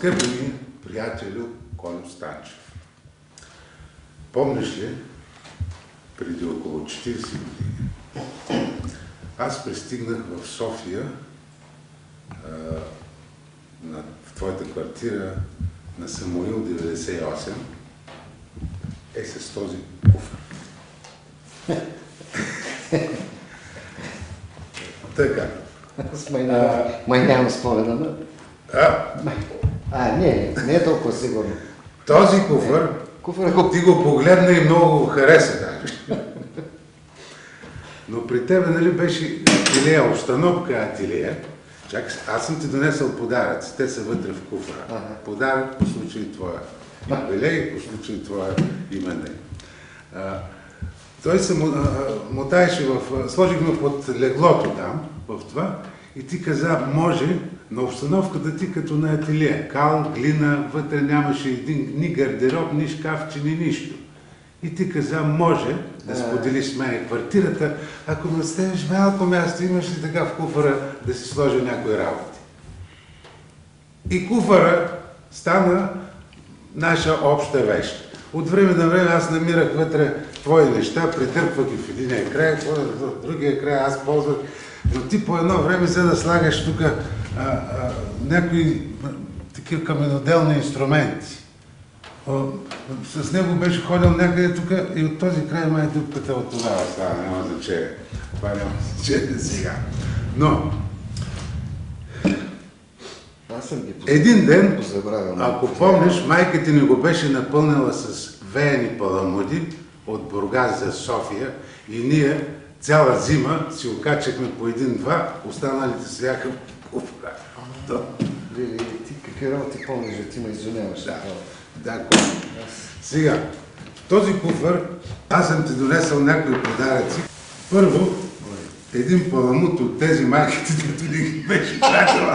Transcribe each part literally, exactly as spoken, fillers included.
Скъпи ми приятелю Коньо Станчев, помниш ли, преди около четиридесет години, аз пристигнах в София, а, на, в твоята квартира на Самуил деветдесет и осем, е с този куфър. Така. Аз май, а, май нямам спомена, но... А, а, не, не е толкова сигурно. този куфър, Куфър го... ти го погледна и много го хареса даже. Но при тебе, нали, беше ателия, обстановка ателия. Чакай, аз съм ти донесъл подаръци, те са вътре в куфъра. Ага. Подарък по случай твоя юбилей, по случай твоя именин. Той се мотаеше в... Сложихме под леглото там, в това, и ти каза, може на обстановката ти като на ателие. Кал, глина, вътре нямаше един, ни гардероб, ни шкафче, ни нищо. И ти каза, може да споделиш с мен квартирата, ако ме оставиш малко място, имаш ли така в куфара да си сложа някои работи. И куфара стана наша обща вещ. От време на време аз намирах вътре твои неща, придърпвах ги в единия край, в другия край аз ползвах. Но ти по едно време за да слагаш тук някои такива каменоделни инструменти. О, с него беше ходил някъде тук и от този край май дупката от тогава става, няма значение. Това няма значение сега. Но Аз съм ги един ден, позабравил, ако помниш, майка ти ни го беше напълнила с веени паламуди от Бургас за София и ние цяла зима си окачахме по един-два, останалите стояха в куфара. Лили, ти какви работи помниш, да ти ме извиняваш? Да, да, сега, в този куфар аз съм ти донесъл някои подаръци. Първо, един паламут от тези марките, дето ли ги беше пратила.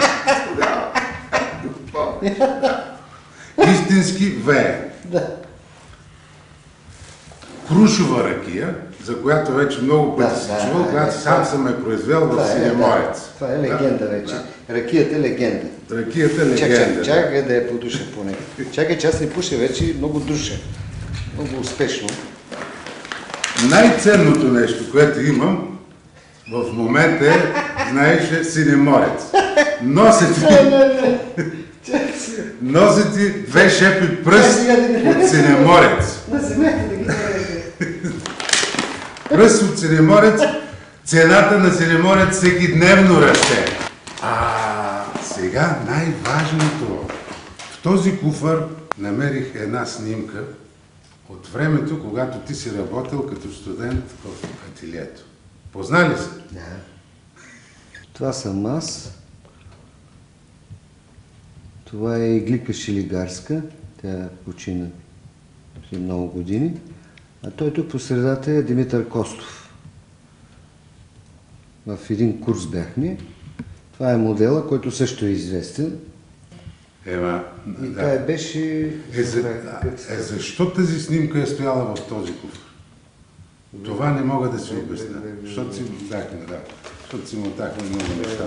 Истински веен. Да. Крушова ракия, за която вече много пъти Да, си да, чувал, да, когато да, сам да. съм е произвел в Синеморец. Да, това е легенда вече. Да. Ракията е легенда. Ракията е легенда. Чакай, чакай да я подуша поне. Чакай, че аз не пуша вече много душа. Много успешно. Най-ценното нещо, което имам в момента е, знаеш, е Синеморец. Нося ти, нося ти две шепи пръст от Синеморец. На земята да ги нарежа. Пръст от Синеморец, цената на Синеморец всеки дневно расте. А сега най-важното. В този куфар намерих една снимка от времето, когато ти си работил като студент в ателието. Позна ли се? Да. Това съм аз. Това е Иглика Шилигарска. Тя почина преди много години. А той тук по средата е Димитър Костов. В един курс бяхме. Това е модела, който също е известен. Ема, И да. това беше... Е, за, е, защо тази снимка е стояла в този куфар? Това не мога да си обясня. Защото си мотахме, да. Защото си мотахме много неща.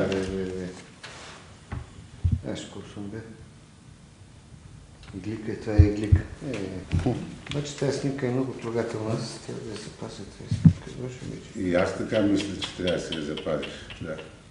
Аз курсом бе. Иглика, това е иглика. Значи тази снимка е много трогателна. Аз трябва да се пася тази снимка. И аз така мисля, че трябва да се я запазиш. Да.